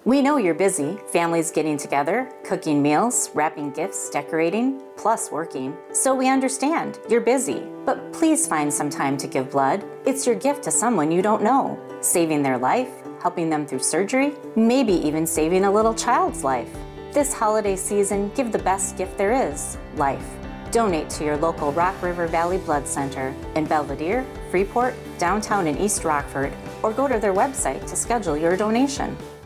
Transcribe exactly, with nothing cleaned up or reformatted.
We know you're busy, families getting together, cooking meals, wrapping gifts, decorating, plus working. So we understand you're busy, but please find some time to give blood. It's your gift to someone you don't know, saving their life, helping them through surgery, maybe even saving a little child's life. This holiday season, give the best gift there is, life. Donate to your local Rock River Valley Blood Center in Belvedere, Freeport, downtown and East Rockford, or go to their website to schedule your donation.